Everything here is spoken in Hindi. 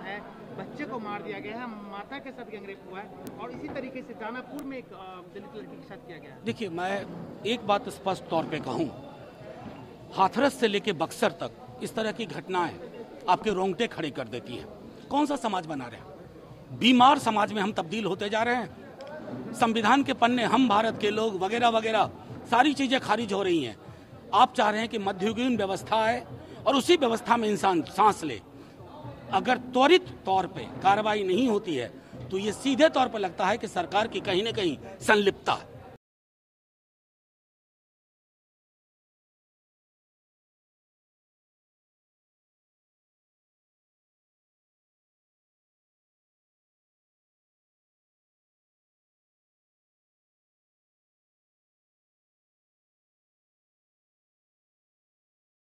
है, बच्चे को मार दिया गया है, माता के साथ गैंगरेप हुआ है और इसी तरीके से दानापुर में एक दलित लड़की के साथ किया गया है। देखिए, मैं एक बात स्पष्ट तौर पे कहूँ, हाथरस से लेके बक्सर तक इस तरह की घटनाएं आपके रोंगटे खड़े कर देती हैं। कौन सा समाज बना रहे हैं? बीमार समाज में हम तब्दील होते जा रहे हैं। संविधान के पन्ने, हम भारत के लोग वगैरह वगैरह सारी चीजें खारिज हो रही हैं। आप चाह रहे हैं कि मध्ययुगीन व्यवस्था है और उसी व्यवस्था में इंसान सांस ले। अगर त्वरित तौर पे कार्रवाई नहीं होती है तो ये सीधे तौर पर लगता है कि सरकार की कहीं न कहीं संलिप्तता है।